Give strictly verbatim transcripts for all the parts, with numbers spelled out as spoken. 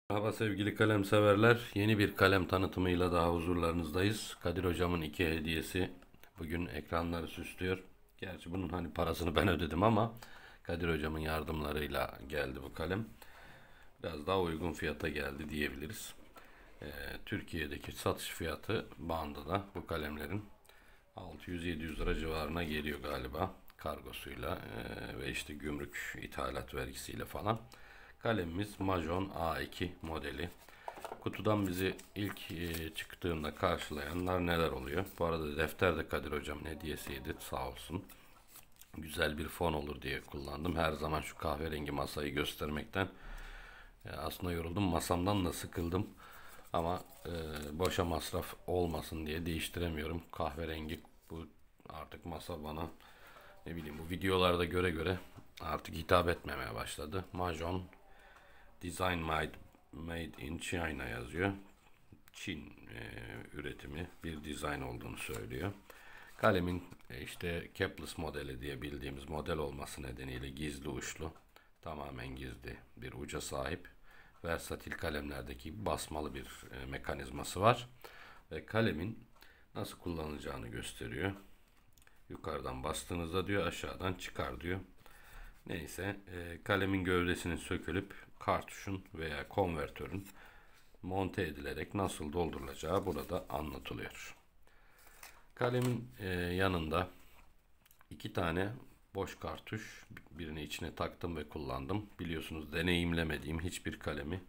Merhaba sevgili kalem severler. Yeni bir kalem tanıtımıyla daha huzurlarınızdayız. Kadir hocamın iki hediyesi bugün ekranları süslüyor. Gerçi bunun hani parasını ben ödedim ama Kadir hocamın yardımlarıyla geldi bu kalem. Biraz daha uygun fiyata geldi diyebiliriz. Ee, Türkiye'deki satış fiyatı bandında bu kalemlerin altı yüz yedi yüz lira civarına geliyor galiba kargosuyla ee, ve işte gümrük ithalat vergisiyle falan. Kalemimiz Majon A iki modeli. Kutudan bizi ilk e, çıktığında karşılayanlar neler oluyor? Bu arada defter de Kadir hocamın hediyesiydi, sağ olsun. Güzel bir fon olur diye kullandım. Her zaman şu kahverengi masayı göstermekten e, aslında yoruldum. Masamdan da sıkıldım. Ama e, boşa masraf olmasın diye değiştiremiyorum. Kahverengi bu artık masa bana ne bileyim bu videolarda göre göre artık hitap etmemeye başladı. Majon Design made, made in China yazıyor. Çin e, üretimi bir dizayn olduğunu söylüyor. Kalemin e, işte capless modeli diye bildiğimiz model olması nedeniyle gizli uçlu, tamamen gizli bir uca sahip. Versatil kalemlerdeki basmalı bir e, mekanizması var. Ve kalemin nasıl kullanılacağını gösteriyor. Yukarıdan bastığınızda diyor, aşağıdan çıkar diyor. Neyse e, kalemin gövdesinin sökülüp kartuşun veya konvertörün monte edilerek nasıl doldurulacağı burada anlatılıyor. Kalemin e, yanında iki tane boş kartuş, birini içine taktım ve kullandım. Biliyorsunuz deneyimlemediğim hiçbir kalemi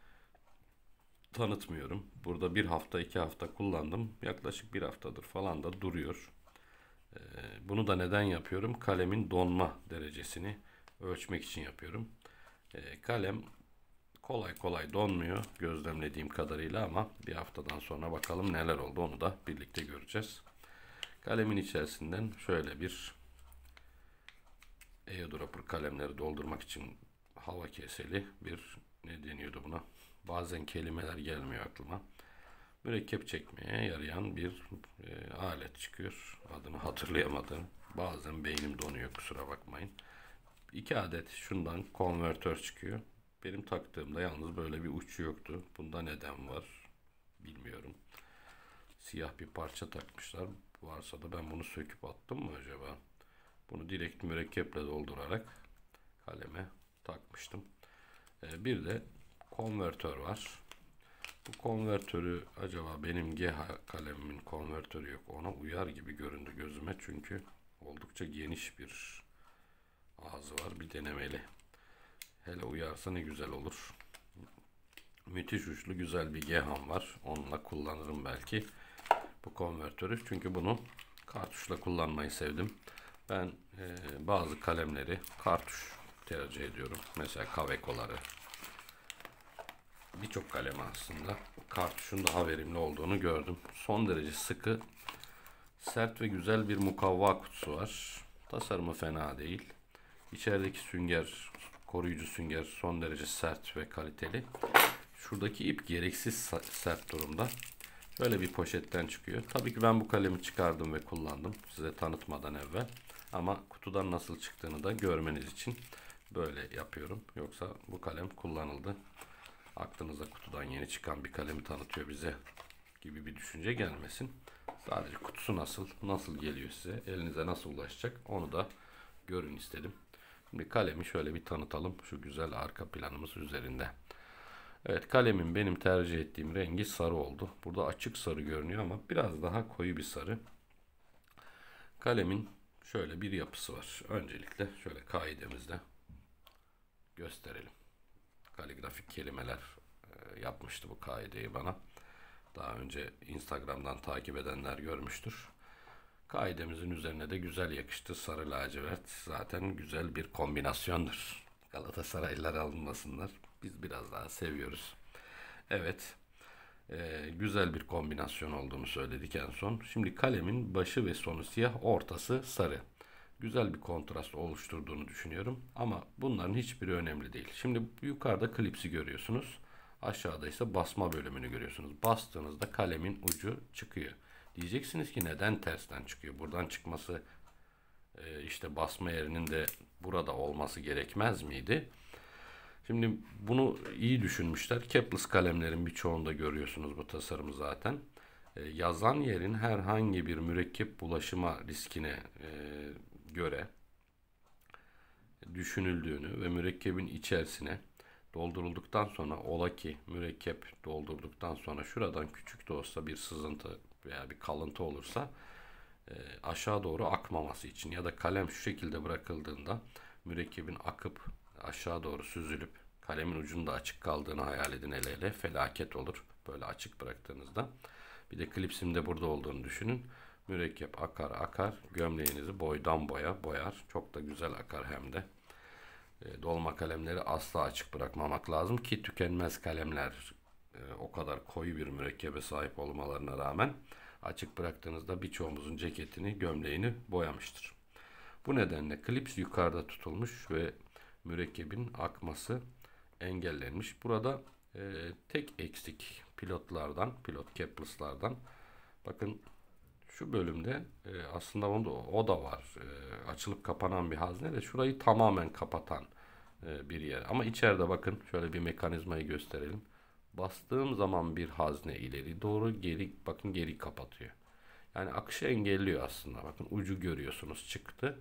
tanıtmıyorum. Burada bir hafta iki hafta kullandım. Yaklaşık bir haftadır falan da duruyor. E, bunu da neden yapıyorum? Kalemin donma derecesini ölçmek için yapıyorum. E, kalem kolay kolay donmuyor gözlemlediğim kadarıyla ama bir haftadan sonra bakalım neler oldu, onu da birlikte göreceğiz. Kalemin içerisinden şöyle bir eyedropper kalemleri doldurmak için hava keseli bir, ne deniyordu buna? Bazen kelimeler gelmiyor aklıma. Mürekkep çekmeye yarayan bir e, alet çıkıyor. Adını hatırlayamadım. Bazen beynim donuyor, kusura bakmayın. İki adet şundan konvertör çıkıyor. Benim taktığımda yalnız böyle bir uçu yoktu. Bunda neden var bilmiyorum. Siyah bir parça takmışlar. Varsa da ben bunu söküp attım mı acaba? Bunu direkt mürekkeple doldurarak kaleme takmıştım. Ee, bir de konvertör var. Bu konvertörü acaba benim G H kalemimin konvertörü yok, ona uyar gibi göründü gözüme. Çünkü oldukça geniş bir ağzı var. Bir denemeli. Hele uyarsa ne güzel olur. Müthiş uçlu güzel bir G H A M var. Onunla kullanırım belki bu konvertörü. Çünkü bunu kartuşla kullanmayı sevdim. Ben e, bazı kalemleri kartuş tercih ediyorum. Mesela Kaweco'ları. Birçok kalem aslında kartuşun daha verimli olduğunu gördüm. Son derece sıkı, sert ve güzel bir mukavva kutusu var. Tasarımı fena değil. İçerideki sünger, koruyucu sünger son derece sert ve kaliteli. Şuradaki ip gereksiz sert durumda. Şöyle bir poşetten çıkıyor. Tabii ki ben bu kalemi çıkardım ve kullandım size tanıtmadan evvel. Ama kutudan nasıl çıktığını da görmeniz için böyle yapıyorum. Yoksa bu kalem kullanıldı, aklınıza kutudan yeni çıkan bir kalemi tanıtıyor bize gibi bir düşünce gelmesin. Sadece kutusu nasıl, nasıl geliyor size, elinize nasıl ulaşacak onu da görün istedim. Şimdi kalemi şöyle bir tanıtalım şu güzel arka planımız üzerinde. Evet, kalemin benim tercih ettiğim rengi sarı oldu. Burada açık sarı görünüyor ama biraz daha koyu bir sarı. Kalemin şöyle bir yapısı var. Öncelikle şöyle kaidemizde gösterelim. Kaligrafik kelimeler e, yapmıştı bu kaideyi bana. Daha önce Instagram'dan takip edenler görmüştür. Kaidemizin üzerine de güzel yakıştı sarı lacivert. Zaten güzel bir kombinasyondur. Galatasaraylılar alınmasınlar. Biz biraz daha seviyoruz. Evet. E, güzel bir kombinasyon olduğunu söyledik en son. Şimdi kalemin başı ve sonu siyah, ortası sarı. Güzel bir kontrast oluşturduğunu düşünüyorum. Ama bunların hiçbiri önemli değil. Şimdi yukarıda klipsi görüyorsunuz. Aşağıda ise basma bölümünü görüyorsunuz. Bastığınızda kalemin ucu çıkıyor. Diyeceksiniz ki neden tersten çıkıyor? Buradan çıkması e, işte basma yerinin de burada olması gerekmez miydi? Şimdi bunu iyi düşünmüşler. Capless kalemlerin birçoğunda görüyorsunuz bu tasarımı zaten. E, yazan yerin herhangi bir mürekkep bulaşıma riskine e, göre düşünüldüğünü ve mürekkebin içerisine doldurulduktan sonra, ola ki mürekkep doldurduktan sonra şuradan küçük de olsa bir sızıntı veya bir kalıntı olursa e, aşağı doğru akmaması için ya da kalem şu şekilde bırakıldığında mürekkebin akıp aşağı doğru süzülüp kalemin ucunda açık kaldığını hayal edin, hele hele felaket olur böyle açık bıraktığınızda. Bir de klipsim de burada olduğunu düşünün. Mürekkep akar akar, gömleğinizi boydan boya boyar. Çok da güzel akar hem de. E, dolma kalemleri asla açık bırakmamak lazım ki tükenmez kalemler e, o kadar koyu bir mürekkebe sahip olmalarına rağmen açık bıraktığınızda birçoğumuzun ceketini, gömleğini boyamıştır. Bu nedenle klips yukarıda tutulmuş ve mürekkebin akması engellenmiş. Burada e, tek eksik pilotlardan, pilot capless'lardan, bakın şu bölümde e, aslında onda, o da var. E, açılıp kapanan bir hazne de şurayı tamamen kapatan e, bir yer. Ama içeride bakın şöyle bir mekanizmayı gösterelim. Bastığım zaman bir hazne ileri doğru, geri, bakın geri kapatıyor. Yani akışı engelliyor aslında. Bakın ucu görüyorsunuz çıktı.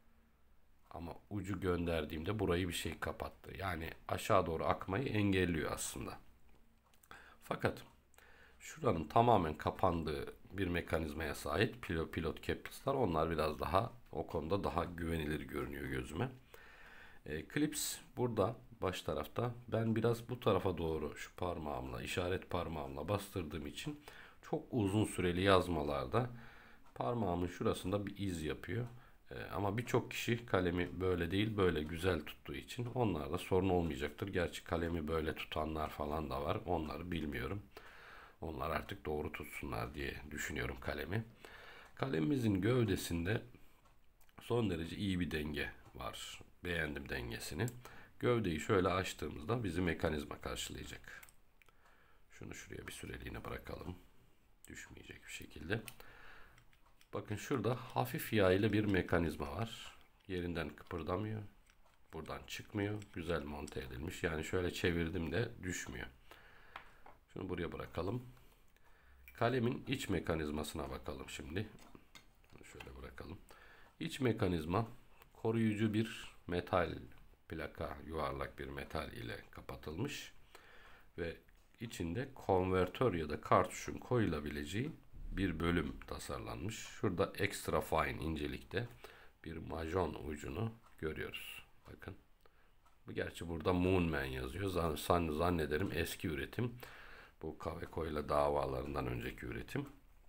Ama ucu gönderdiğimde burayı bir şey kapattı. Yani aşağı doğru akmayı engelliyor aslında. Fakat şuranın tamamen kapandığı bir mekanizmaya sahip pilot, pilot capless'lar, onlar biraz daha o konuda daha güvenilir görünüyor gözüme. E, Clips burada baş tarafta. Ben biraz bu tarafa doğru şu parmağımla, işaret parmağımla bastırdığım için çok uzun süreli yazmalarda parmağımın şurasında bir iz yapıyor. E, ama birçok kişi kalemi böyle değil böyle güzel tuttuğu için onlarda sorun olmayacaktır. Gerçi kalemi böyle tutanlar falan da var. Onları bilmiyorum. Onlar artık doğru tutsunlar diye düşünüyorum kalemi. Kalemimizin gövdesinde son derece iyi bir denge var. Beğendim dengesini. Gövdeyi şöyle açtığımızda bizi mekanizma karşılayacak. Şunu şuraya bir süreliğine bırakalım. Düşmeyecek bir şekilde. Bakın şurada hafif yaylı bir mekanizma var. Yerinden kıpırdamıyor. Buradan çıkmıyor. Güzel monte edilmiş. Yani şöyle çevirdim de düşmüyor. Şunu buraya bırakalım. Kalemin iç mekanizmasına bakalım şimdi. Şöyle bırakalım. İç mekanizma koruyucu bir metal plaka, yuvarlak bir metal ile kapatılmış ve içinde konvertör ya da kartuşun koyulabileceği bir bölüm tasarlanmış. Şurada extra fine incelikte bir majon ucunu görüyoruz. Bakın. Gerçi burada Moonman yazıyor. Zannederim eski üretim. Bu Kaweco ile davalarından önceki üretim.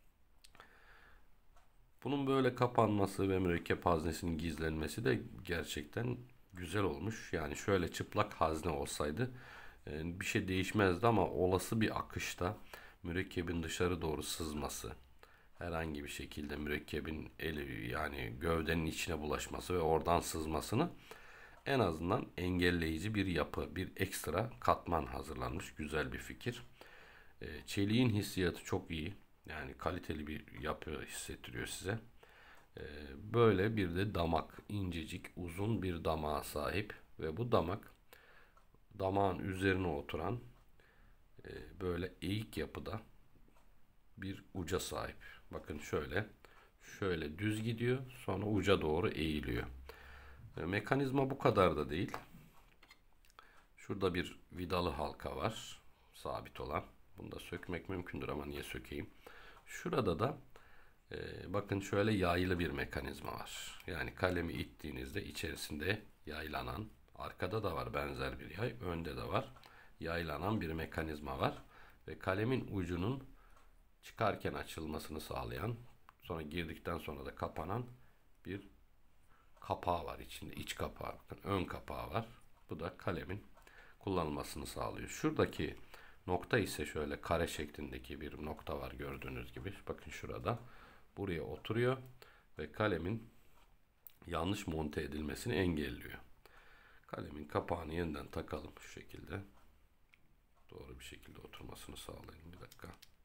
Bunun böyle kapanması ve mürekkep haznesinin gizlenmesi de gerçekten güzel olmuş. Yani şöyle çıplak hazne olsaydı bir şey değişmezdi ama olası bir akışta mürekkebin dışarı doğru sızması, herhangi bir şekilde mürekkebin eli yani gövdenin içine bulaşması ve oradan sızmasını en azından engelleyici bir yapı, bir ekstra katman hazırlanmış. Güzel bir fikir. Çeliğin hissiyatı çok iyi. Yani kaliteli bir yapı hissettiriyor size. Böyle bir de damak, incecik, uzun bir damağa sahip ve bu damak damağın üzerine oturan böyle eğik yapıda bir uca sahip. Bakın şöyle, şöyle düz gidiyor, sonra uca doğru eğiliyor. Mekanizma bu kadar da değil. Şurada bir vidalı halka var, sabit olan. Bunu da sökmek mümkündür ama niye sökeyim? Şurada da e, bakın şöyle yaylı bir mekanizma var. Yani kalemi ittiğinizde içerisinde yaylanan, arkada da var benzer bir yay, önde de var. Yaylanan bir mekanizma var. Ve kalemin ucunun çıkarken açılmasını sağlayan, sonra girdikten sonra da kapanan bir kapağı var içinde. İç kapağı, bakın ön kapağı var. Bu da kalemin kullanılmasını sağlıyor. Şuradaki nokta ise şöyle kare şeklindeki bir nokta var gördüğünüz gibi. Bakın şurada. Buraya oturuyor ve kalemin yanlış monte edilmesini engelliyor. Kalemin kapağını yeniden takalım şu şekilde. Doğru bir şekilde oturmasını sağlayın. Bir dakika.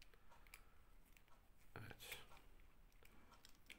Evet.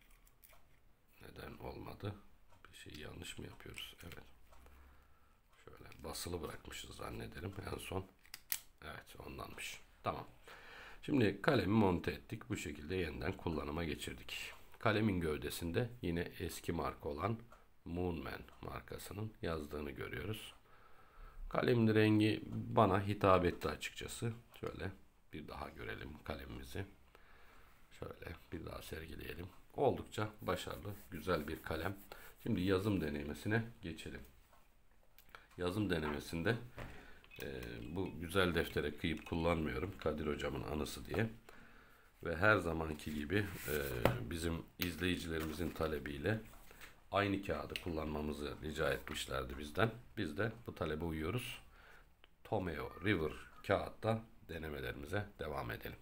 Neden olmadı? Bir şey yanlış mı yapıyoruz? Evet. Şöyle Şöyle basılı bırakmışız zannederim en son. Evet, ondanmış. Tamam. Şimdi kalemi monte ettik. Bu şekilde yeniden kullanıma geçirdik. Kalemin gövdesinde yine eski marka olan Moonman markasının yazdığını görüyoruz. Kalemin rengi bana hitap etti açıkçası. Şöyle bir daha görelim kalemimizi. Şöyle bir daha sergileyelim. Oldukça başarılı, güzel bir kalem. Şimdi yazım denemesine geçelim. Yazım denemesinde e, bu güzel deftere kıyıp kullanmıyorum. Kadir hocamın anısı diye. Ve her zamanki gibi e, bizim izleyicilerimizin talebiyle aynı kağıdı kullanmamızı rica etmişlerdi bizden. Biz de bu talebe uyuyoruz. Tomeo River kağıtta denemelerimize devam edelim.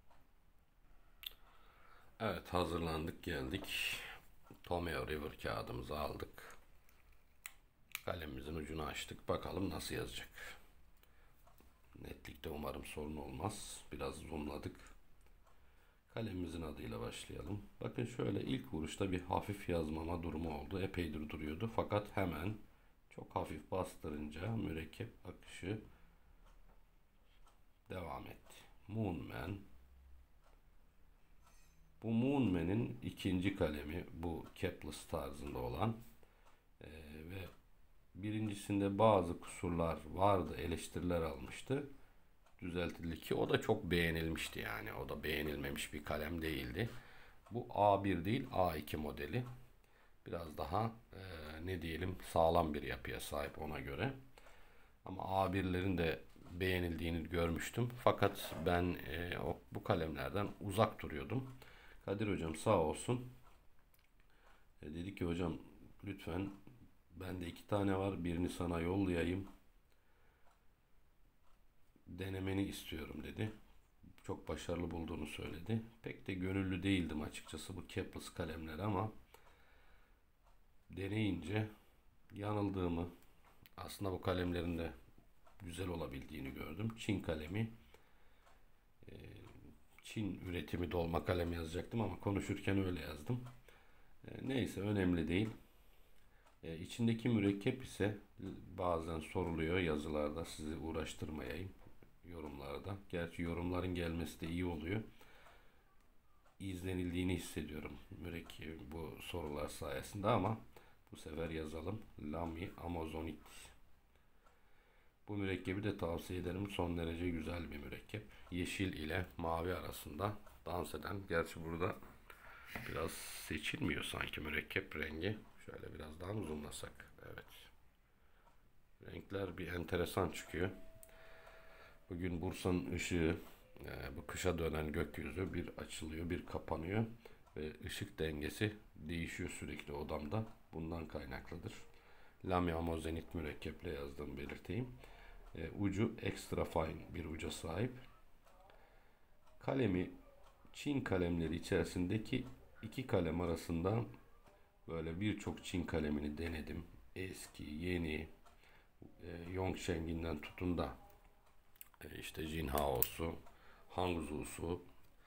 Evet, hazırlandık, geldik. Tomeo River kağıdımızı aldık. Kalemimizin ucunu açtık. Bakalım nasıl yazacak. Netlikte umarım sorun olmaz. Biraz zoomladık. Kalemimizin adıyla başlayalım. Bakın şöyle ilk vuruşta bir hafif yazmama durumu oldu. Epeydir duruyordu. Fakat hemen çok hafif bastırınca mürekkep akışı devam etti. Moonman. Bu Moonman'in ikinci kalemi, bu Capless tarzında olan ee, ve birincisinde bazı kusurlar vardı, eleştiriler almıştı. Düzeltildi ki o da çok beğenilmişti, yani o da beğenilmemiş bir kalem değildi. Bu A bir değil, A iki modeli. Biraz daha e, ne diyelim, sağlam bir yapıya sahip ona göre. Ama A birlerin de beğenildiğini görmüştüm. Fakat ben e, o, bu kalemlerden uzak duruyordum. Kadir hocam sağ olsun. E, dedi ki hocam lütfen, bende iki tane var, birini sana yollayayım. Denemeni istiyorum dedi. Çok başarılı bulduğunu söyledi. Pek de gönüllü değildim açıkçası bu Capless kalemler ama deneyince yanıldığımı, aslında bu kalemlerin de güzel olabildiğini gördüm. Çin kalemi, Çin üretimi dolma kalem yazacaktım ama konuşurken öyle yazdım. Neyse, önemli değil. İçindeki mürekkep ise bazen soruluyor yazılarda, sizi uğraştırmayayım yorumlarda. Gerçi yorumların gelmesi de iyi oluyor. İzlenildiğini hissediyorum mürekkep bu sorular sayesinde ama bu sefer yazalım. Lamy Amazonite. Bu mürekkebi de tavsiye ederim. Son derece güzel bir mürekkep. Yeşil ile mavi arasında dans eden. Gerçi burada biraz seçilmiyor sanki mürekkep rengi. Şöyle biraz daha zoomlasak. Evet. Renkler bir enteresan çıkıyor. Bugün Bursa'nın ışığı, bu kışa dönen gökyüzü bir açılıyor, bir kapanıyor ve ışık dengesi değişiyor sürekli odamda. Bundan kaynaklıdır. Lamy Amazonite mürekkeple yazdığımı belirteyim. E, ucu extra fine bir uca sahip. Kalemi Çin kalemleri içerisindeki iki kalem arasında böyle birçok Çin kalemini denedim. Eski, yeni, e, Yongsheng'inden tutun da e, işte Jinhao'su, Hangzhou'su,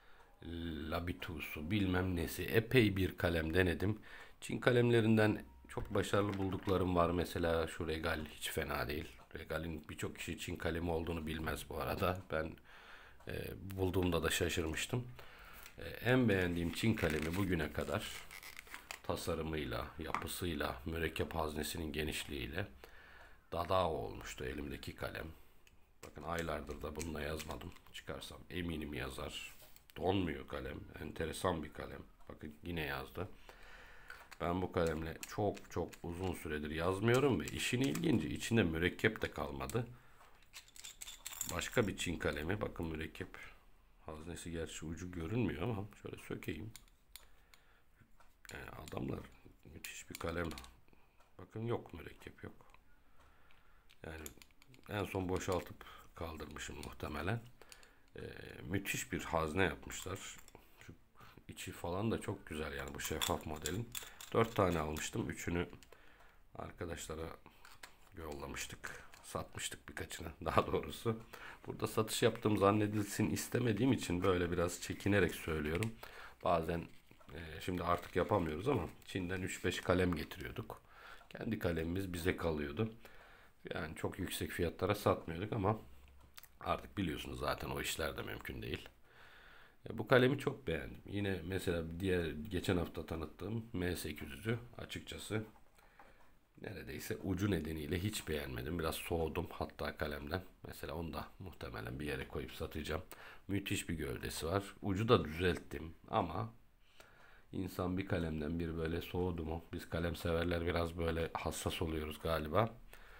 Labitu'su, bilmem nesi, epey bir kalem denedim. Çin kalemlerinden çok başarılı bulduklarım var. Mesela şu Regal hiç fena değil. Regal'in birçok kişi Çin kalemi olduğunu bilmez bu arada. Ben e, bulduğumda da şaşırmıştım. E, en beğendiğim Çin kalemi bugüne kadar tasarımıyla, yapısıyla, mürekkep haznesinin genişliğiyle Dadao olmuştu elimdeki kalem. Bakın aylardır da bununla yazmadım. Çıkarsam eminim yazar. Donmuyor kalem. Enteresan bir kalem. Bakın yine yazdı. Ben bu kalemle çok çok uzun süredir yazmıyorum ve işin ilginci, içinde mürekkep de kalmadı. Başka bir Çin kalemi. Bakın mürekkep haznesi, gerçi ucu görünmüyor ama şöyle sökeyim. Yani adamlar müthiş bir kalem. Bakın yok, mürekkep yok. Yani en son boşaltıp kaldırmışım muhtemelen. Ee, müthiş bir hazne yapmışlar. Şu içi falan da çok güzel, yani bu şeffaf modelin. Dört tane almıştım. Üçünü arkadaşlara yollamıştık. Satmıştık birkaçını daha doğrusu. Burada satış yaptığım zannedilsin istemediğim için böyle biraz çekinerek söylüyorum. Bazen e, şimdi artık yapamıyoruz ama Çin'den üç beş kalem getiriyorduk. Kendi kalemimiz bize kalıyordu. Yani çok yüksek fiyatlara satmıyorduk ama artık biliyorsunuz zaten o işler de mümkün değil. E, bu kalemi çok beğendim. Yine mesela diğer geçen hafta tanıttığım M sekiz yüzü açıkçası neredeyse ucu nedeniyle hiç beğenmedim. Biraz soğudum hatta kalemden. Mesela onu da muhtemelen bir yere koyup satacağım. Müthiş bir gövdesi var. Ucu da düzelttim ama insan bir kalemden bir böyle soğudu mu? Biz kalem severler biraz böyle hassas oluyoruz galiba.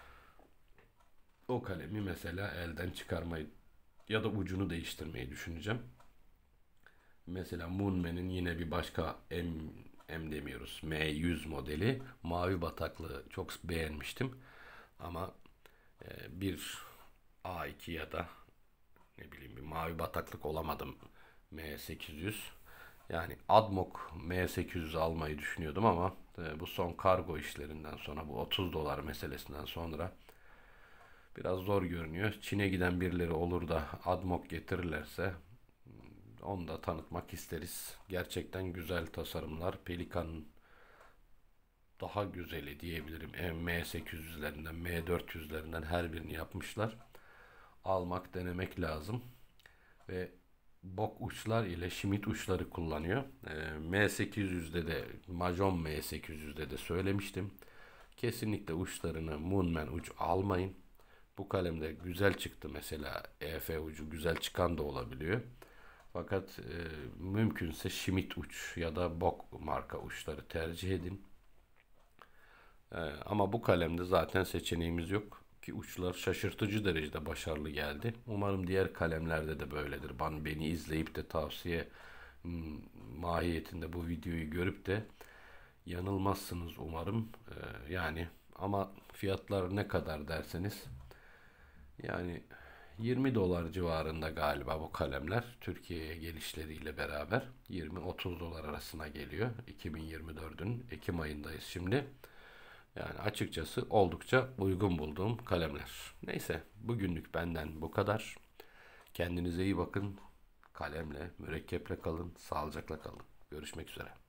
O kalemi mesela elden çıkarmayı ya da ucunu değiştirmeyi düşüneceğim. Mesela Moonman'in yine bir başka M, M demiyoruz. M yüz modeli. Mavi bataklığı çok beğenmiştim. Ama e, bir A iki ya da ne bileyim bir mavi bataklık olamadım M sekiz yüz. Yani Admok M sekiz yüz almayı düşünüyordum ama e, bu son kargo işlerinden sonra bu otuz dolar meselesinden sonra biraz zor görünüyor. Çin'e giden birileri olur da Admok getirirlerse onu da tanıtmak isteriz. Gerçekten güzel tasarımlar. Pelikan'ın daha güzeli diyebilirim. M sekiz yüzlerinden, M dört yüzlerinden her birini yapmışlar. Almak, denemek lazım. Ve bok uçlar ile şimit uçları kullanıyor. M sekiz yüzde de, Majon M sekiz yüzde de söylemiştim. Kesinlikle uçlarını Moonman uç almayın. Bu kalemde güzel çıktı mesela. E F ucu güzel çıkan da olabiliyor. Fakat e, mümkünse Schmidt uç ya da Bock marka uçları tercih edin. E, ama bu kalemde zaten seçeneğimiz yok ki uçlar şaşırtıcı derecede başarılı geldi. Umarım diğer kalemlerde de böyledir. Ben beni izleyip de tavsiye m, mahiyetinde bu videoyu görüp de yanılmazsınız umarım. E, yani ama fiyatlar ne kadar derseniz yani yirmi dolar civarında galiba bu kalemler Türkiye'ye gelişleriyle beraber yirmi otuz dolar arasına geliyor. iki bin yirmi dördün Ekim ayındayız şimdi. Yani açıkçası oldukça uygun bulduğum kalemler. Neyse bugünlük benden bu kadar. Kendinize iyi bakın. Kalemle, mürekkeple kalın, sağlıcakla kalın. Görüşmek üzere.